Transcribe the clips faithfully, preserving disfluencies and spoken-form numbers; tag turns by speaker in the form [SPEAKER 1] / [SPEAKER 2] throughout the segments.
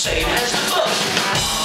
[SPEAKER 1] same as the first.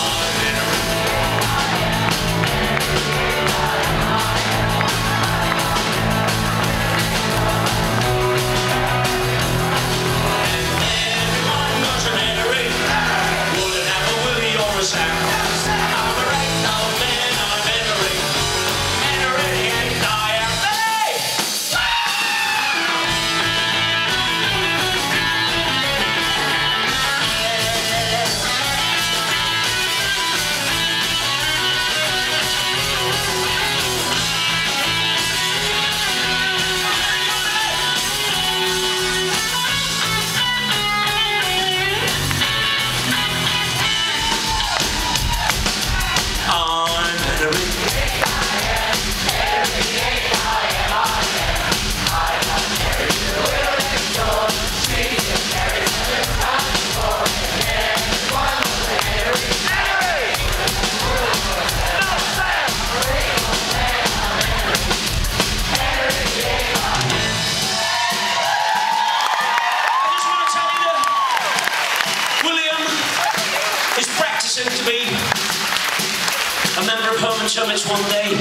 [SPEAKER 1] To be a member of Hermits one day.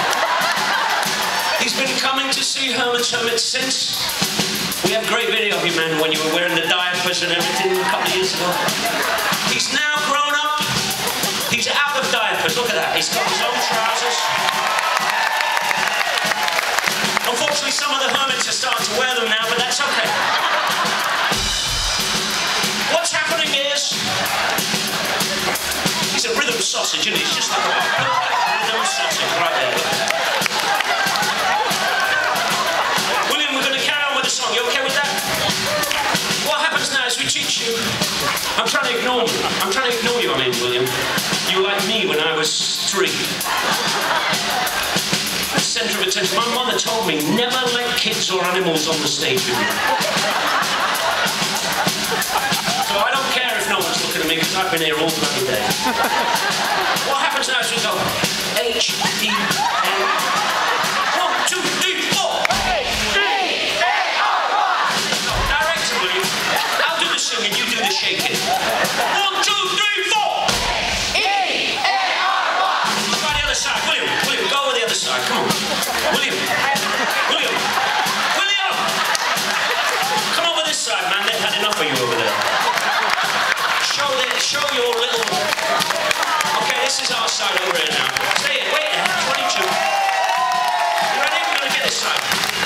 [SPEAKER 1] He's been coming to see Hermits since. We have a great video of you, man, when you were wearing the diapers and everything a couple of years ago. He's now grown up. He's out of diapers. Look at that. He's got his own trousers. Unfortunately, some of the Hermits are starting to wear them now, but that's okay. What's happening is he's a rhythm sausage, and he's just like a rhythm sausage right there. William, we're going to carry on with the song. You okay with that? What happens now is we teach you. I'm trying to ignore you. I'm trying to ignore you, I mean, William. You were like me when I was three. The centre of attention. My mother told me never let kids or animals on the stage with you. So I don't care if no one's looking at me because I've been here all bloody day. What happens now is we go H, E, N. One, two, three, four. H, E, N, R, Y. Director, William. I'll do the singing, you do the shaking. One, two, three, four. E, N, R, Y. Try the other side. William, William, go over the other side. Come on. William. William. William. Come over this side, man. They've had enough of you over there. Show, the, show your little... Okay, this is our side over here now. Stay in, wait, twenty-two. You ready? We're going to get this side.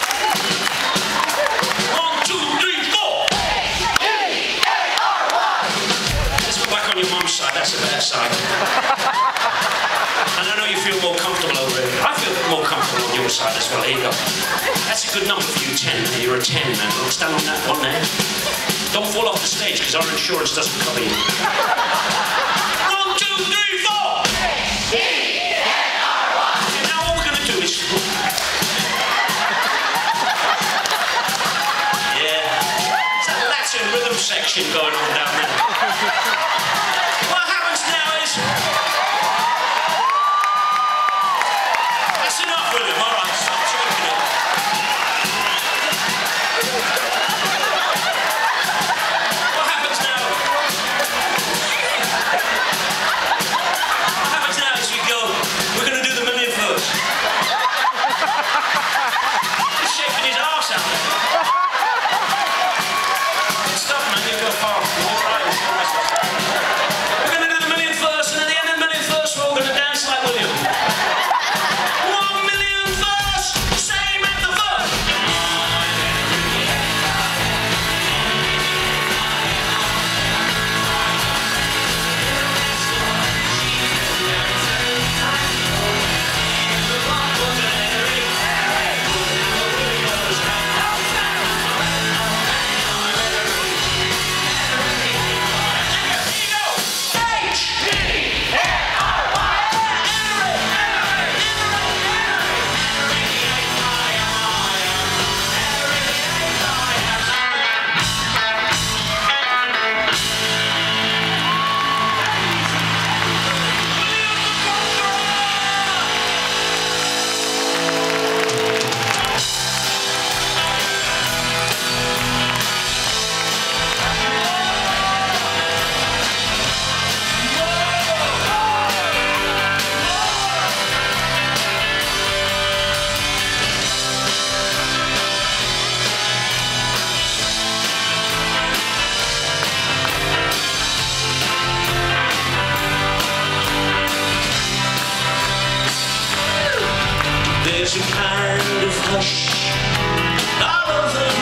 [SPEAKER 1] One, two, three, four. E, A, R, Y. Let's go back on your mum's side. That's a better side. And I know you feel more comfortable over here. I feel more comfortable on your side as well. Here you go. That's a good number for you, ten. You're a ten, man. We'll stand on that one there. Don't fall off the stage, because our insurance doesn't cover you. One, two, three, four! E, N, R, Y. Okay, now what we're going to do is... Yeah. It's a Latin rhythm section going on down there. What happens now is... That's enough, William. All right, stop choking it. Stop, man, you go far. there's a kind of hush all over